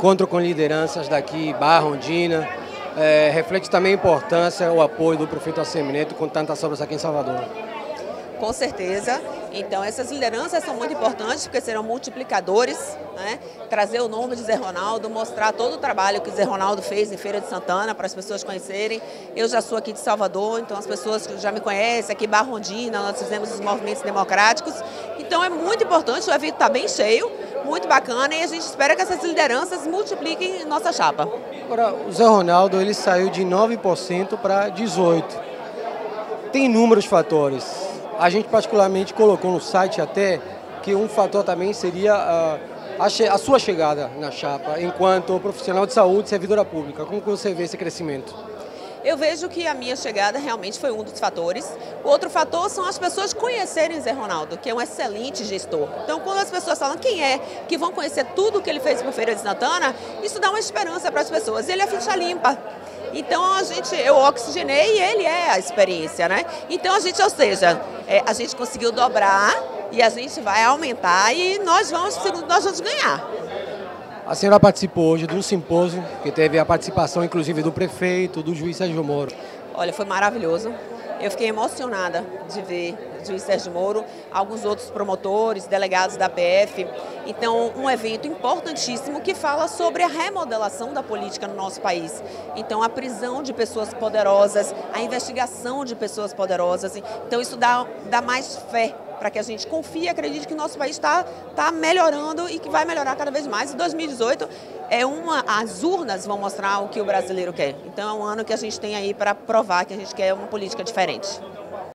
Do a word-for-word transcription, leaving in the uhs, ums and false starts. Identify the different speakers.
Speaker 1: encontro com lideranças daqui, Barra, Ondina, é, reflete também a importância, o apoio do prefeito Assemineto com tantas obras aqui em Salvador.
Speaker 2: Com certeza. Então, essas lideranças são muito importantes porque serão multiplicadores, né? Trazer o nome de Zé Ronaldo, mostrar todo o trabalho que Zé Ronaldo fez em Feira de Santana para as pessoas conhecerem. Eu já sou aqui de Salvador, então as pessoas que já me conhecem, aqui em Barra Ondina, nós fizemos os movimentos democráticos. Então, é muito importante, o evento está bem cheio, muito bacana, e a gente espera que essas lideranças multipliquem em nossa chapa.
Speaker 1: Agora, o Zé Ronaldo ele saiu de nove por cento para dezoito por cento. Tem inúmeros fatores. A gente particularmente colocou no site até que um fator também seria a, a, che a sua chegada na chapa, enquanto profissional de saúde e servidora pública. Como que você vê esse crescimento?
Speaker 2: Eu vejo que a minha chegada realmente foi um dos fatores. O outro fator são as pessoas conhecerem Zé Ronaldo, que é um excelente gestor. Então, quando as pessoas falam quem é, que vão conhecer tudo o que ele fez para a Feira de Santana, isso dá uma esperança para as pessoas. Ele é ficha limpa. Então, a gente, eu oxigenei e ele é a experiência, né? Então, a gente, ou seja, é, a gente conseguiu dobrar e a gente vai aumentar e nós vamos, nós vamos ganhar.
Speaker 1: A senhora participou hoje de um simpósio que teve a participação, inclusive, do prefeito, do juiz Sérgio Moro.
Speaker 2: Olha, foi maravilhoso. Eu fiquei emocionada de ver o juiz Sérgio Moro, alguns outros promotores, delegados da P F. Então, um evento importantíssimo que fala sobre a remodelação da política no nosso país. Então, a prisão de pessoas poderosas, a investigação de pessoas poderosas. Então, isso dá, dá mais fé para que a gente confie e acredite que o nosso país está tá melhorando e que vai melhorar cada vez mais. Em dois mil e dezoito, é uma, as urnas vão mostrar o que o brasileiro quer. Então, é um ano que a gente tem aí para provar que a gente quer uma política diferente.